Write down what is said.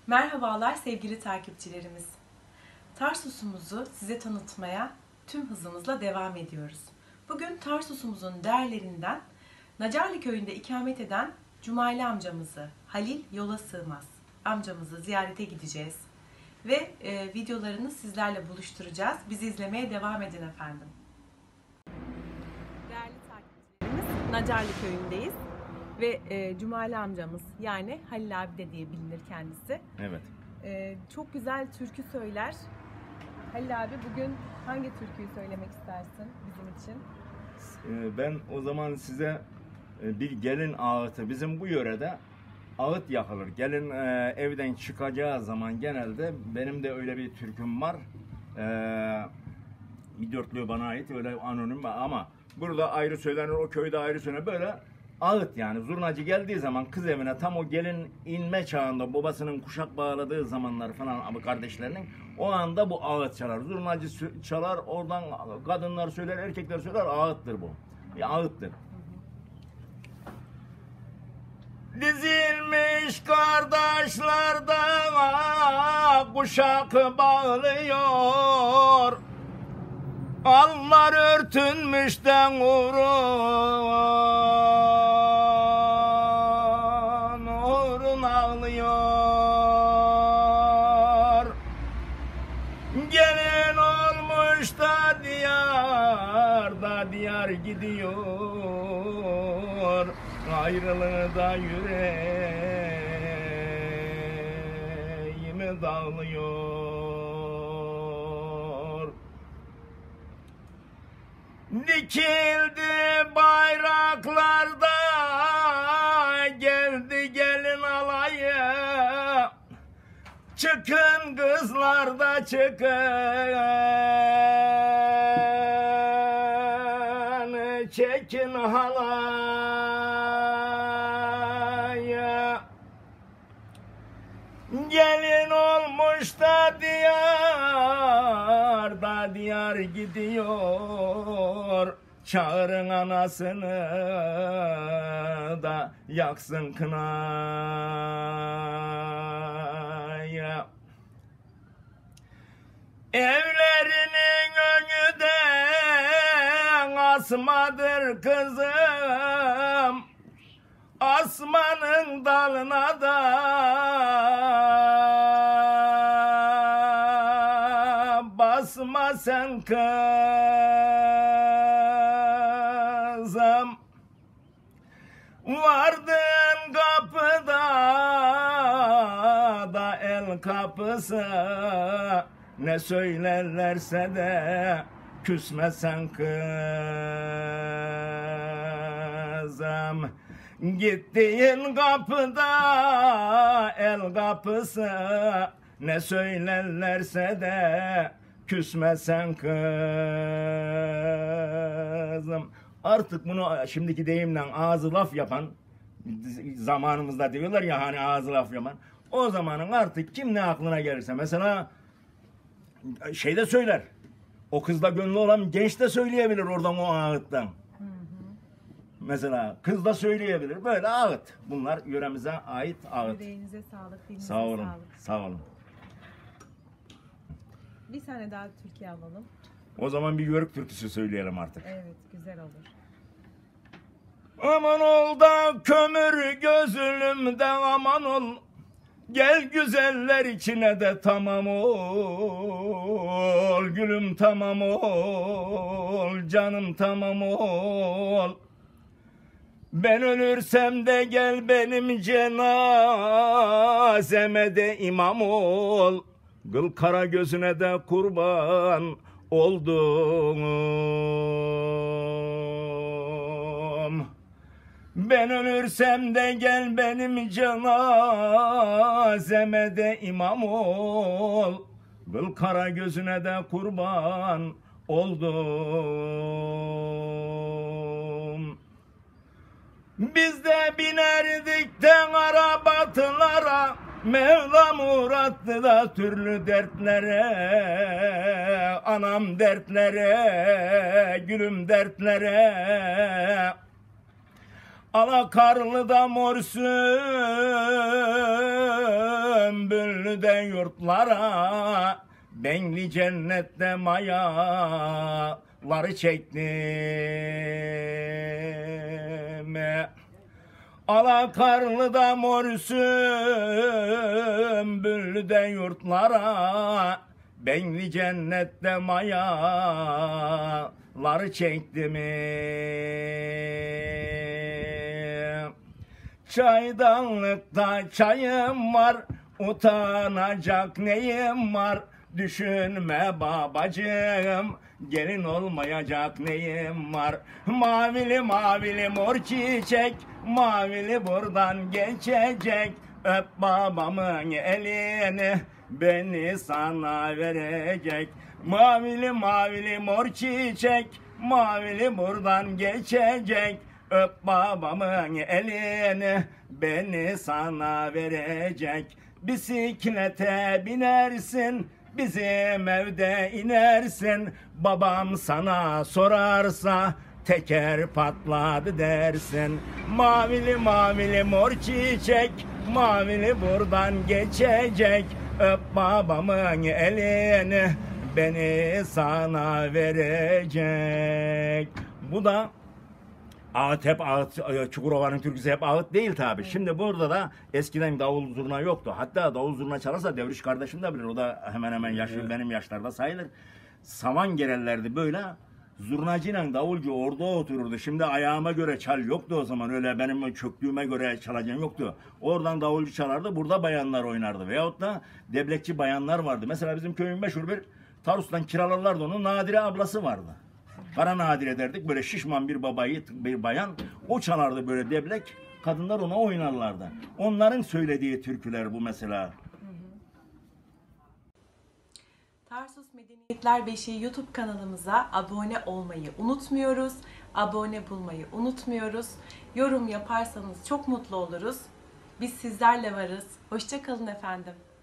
Merhabalar sevgili takipçilerimiz. Tarsus'umuzu size tanıtmaya tüm hızımızla devam ediyoruz. Bugün Tarsus'umuzun değerlerinden Nacarlı köyünde ikamet eden Cumali amcamızı, Halil Yola Sığmaz amcamızı ziyarete gideceğiz. Ve videolarını sizlerle buluşturacağız. Bizi izlemeye devam edin efendim. Değerli takipçilerimiz, Nacarlı köyündeyiz. Ve Cumali amcamız, yani Halil abi de diye bilinir kendisi. Evet. Çok güzel türkü söyler. Halil abi, bugün hangi türküyü söylemek istersin bizim için? Ben o zaman size bir gelin ağıtı, bizim bu yörede ağıt yakılır. Gelin evden çıkacağı zaman genelde, benim de öyle bir türküm var. Bir dörtlüğü bana ait, öyle anonim ama burada ayrı söylenir, o köyde ayrı söylenir. Böyle ağıt, yani zurnacı geldiği zaman kız evine, tam o gelin inme çağında, babasının kuşak bağladığı zamanlar falan, ama kardeşlerinin, o anda bu ağıt çalar. Zurnacı çalar, oradan kadınlar söyler, erkekler söyler, ağıttır bu. Bir ağıttır. Dizilmiş kardeşlerden kuşak bağlıyor, allar örtünmüşten uğrun ağlıyor. Gelin olmuş da diyar gidiyor, ayrılığı da yüreğimi dağlıyor. Dikildi bayraklarda, geldi gelin alayı. Çıkın kızlar da çıkın, çekin halaya. Gelin olmuş da diyar gidiyor, çağırın anasını da yaksın kınayı. Evlerinin önü de asmadır kızım, asmanın dalına da basma sen kızım. Vardın kapıda da el kapısı, ne söylerlerse de küsme sen kızım. Gittiğin kapıda el kapısı, ne söylerlerse de küsme sen kızım. Artık bunu şimdiki deyimle ağzı laf yapan, zamanımızda diyorlar ya hani ağzı laf yapan, o zamanın artık kim ne aklına gelirse, mesela şey de söyler, o kızda gönlü olan genç de söyleyebilir oradan, o ağıttan. Mesela kız da söyleyebilir, böyle ağıt. Bunlar yöremize ait ağıt. Yüreğinize sağlık, dilinize Sağ olun, sağlık. sağ olun. Bir tane daha türkü alalım. O zaman bir yörük türküsü söyleyelim artık. Evet, güzel olur. Aman ol da kömür gözlümden aman ol, gel güzeller içine de tamam ol, gülüm tamam ol, canım tamam ol. Ben ölürsem de gel benim cenazeme de imam ol, kıl kara gözüne de kurban oldum. Ben ölürsem de gel benim cenazeme de imam ol, kıl kara gözüne de kurban oldum. Biz de binerdik de arabatlara, Mevla murattı da türlü dertlere, anam dertlere, gülüm dertlere. Alakarlı da mor sümbüllü Büllü'den yurtlara, Bengli cennette mayaları çektim. Alakarlı'da mor sümbüllüden yurtlara, Bengli cennette mayaları çektim. Çaydanlıkta çayım var, utanacak neyim var? Düşünme babacığım, gelin olmayacak neyim var? Mavili mavili mor çiçek, mavili buradan geçecek. Öp babamın elini, beni sana verecek. Mavili mavili mor çiçek, mavili buradan geçecek. Öp babamın elini, beni sana verecek. Bisiklete binersin, bizim evde inersin. Babam sana sorarsa, teker patladı dersin. Mavili mavili mor çiçek, mavili buradan geçecek. Öp babamın elini, beni sana verecek. Bu da ağıt, hep ağıt. Çukurova'nın türküsü hep ağıt değil tabi. Şimdi burada da eskiden davul zurna yoktu. Hatta davul zurna çalarsa Devriş kardeşim de bilir. O da hemen hemen yaşlı, benim yaşlarda sayılır. Saman gerellerdi böyle. Zurnacıyla davulcu orada otururdu. Şimdi ayağıma göre çal yoktu o zaman. Öyle benim çöktüğüme göre çalacağım yoktu. Oradan davulcu çalardı. Burada bayanlar oynardı. Veyahut da deblekçi bayanlar vardı. Mesela bizim köyün meşhur bir Tarsus'tan kiralarlardı onu. Nadire ablası vardı. Kara Nadire derdik. Böyle şişman bir bir bayan. O çalardı böyle deblek. Kadınlar ona oynarlardı. Onların söylediği türküler bu mesela. Tarsus Medeniyetler Beşiği YouTube kanalımıza abone olmayı unutmuyoruz. Abone bulmayı unutmuyoruz. Yorum yaparsanız çok mutlu oluruz. Biz sizlerle varız. Hoşça kalın efendim.